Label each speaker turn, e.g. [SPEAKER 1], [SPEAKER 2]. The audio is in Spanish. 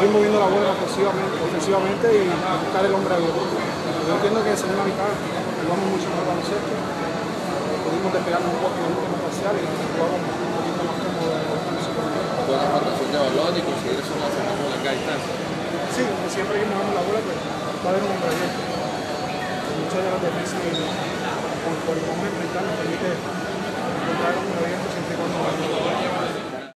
[SPEAKER 1] seguir moviendo la bola ofensivamente y buscar el hombre abierto. Yo entiendo que en segunda mitad jugamos mucho más baloncesto, pudimos despegarnos un poco en el último parcial y jugamos un poquito más cómodo en el último.
[SPEAKER 2] Buena rotación de balón y conseguir esos lanzamientos a larga distancia.
[SPEAKER 1] Sí, porque siempre que movemos la bola, pues va a haber un hombre abierto. Muchas de las defensas y por el momento nos permite encontrar un hombre abierto siempre y cuando